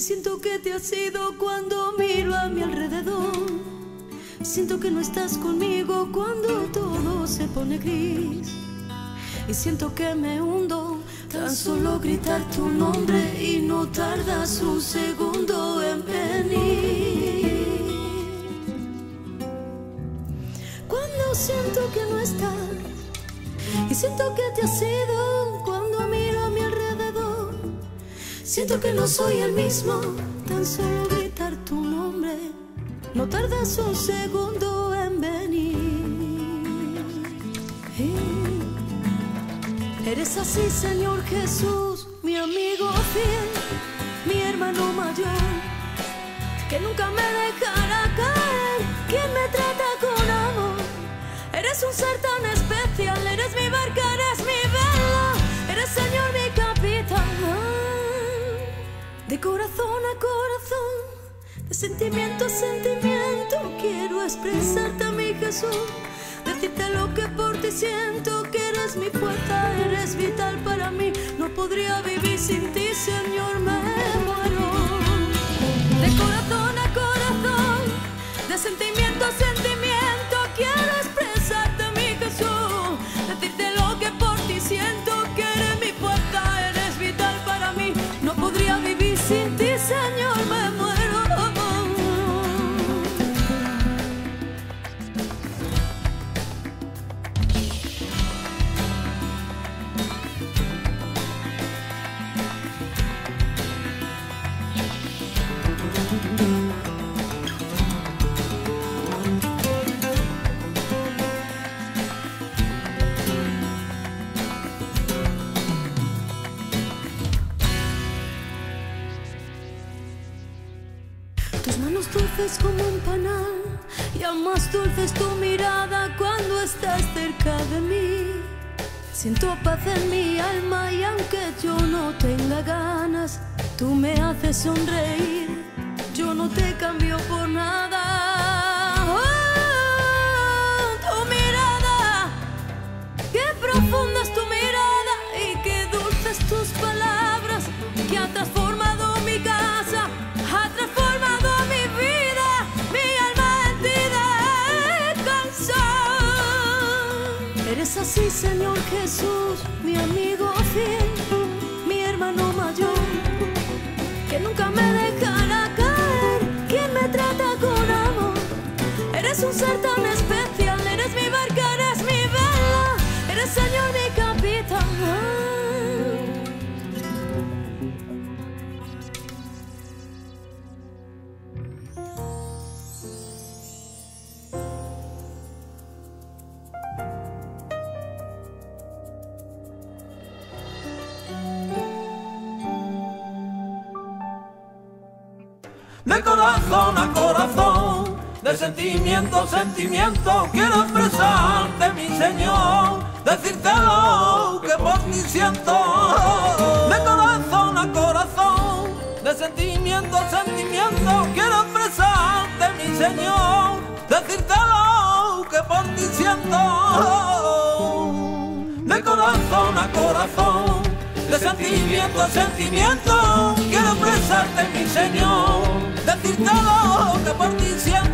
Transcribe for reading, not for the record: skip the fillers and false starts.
siento que te has ido cuando miro a mi alrededor. Siento que no estás conmigo cuando todo se pone gris. Y siento que me hundo, tan solo gritar tu nombre y no tardas un segundo en venir. Cuando siento que no estás y siento que te has ido, cuando miro a mi alrededor, siento que no soy el mismo, tan solo gritar tu nombre, no tardas un segundo en venir. Eres así, Señor Jesús, mi amigo fiel, mi hermano mayor, que nunca me dejará caer, quien me trata con amor. Eres un ser tan especial, eres mi barca, eres mi vela, eres, Señor, mi capitán. De corazón a corazón, de sentimiento a sentimiento, quiero expresarte a mi Jesús, decirte lo que por ti siento, que eres mi fuerza, eres vital para mí. No podría vivir sin ti, Señor, me muero. De corazón a corazón, de sentimiento a sentimiento, quiero expresarte a mi Jesús, decirte lo que por ti siento, que eres mi fuerza, eres vital para mí. No podría vivir sin ti, Señor, me muero. Tus manos dulces como un panal, y aún más dulce es tu mirada cuando estás cerca de mí. Siento paz en mi alma y aunque yo no tenga ganas, tú me haces sonreír, yo no te cambio por nada. Oh, tu mirada, qué profunda es tu mirada y qué dulces tus palabras, que ha transformado mi casa, ha transformado mi vida, mi alma en ti descansa. Eres así, Señor Jesús, mi amigo fiel, mi hermano mayor, que nunca me dejará caer, quien me trata con amor. Eres un ser tan especial, eres mi barca, eres mi vela, eres, Señor, mi capitán. De corazón a corazón, de sentimiento a sentimiento, quiero expresarte, mi Señor, decirte lo que por ti siento. De corazón a corazón, de sentimiento a sentimiento, quiero expresarte, mi Señor, decirte lo que por ti siento. De corazón a corazón, de sentimiento a sentimiento, quiero expresarte, mi Señor, decirte lo que por ti siento.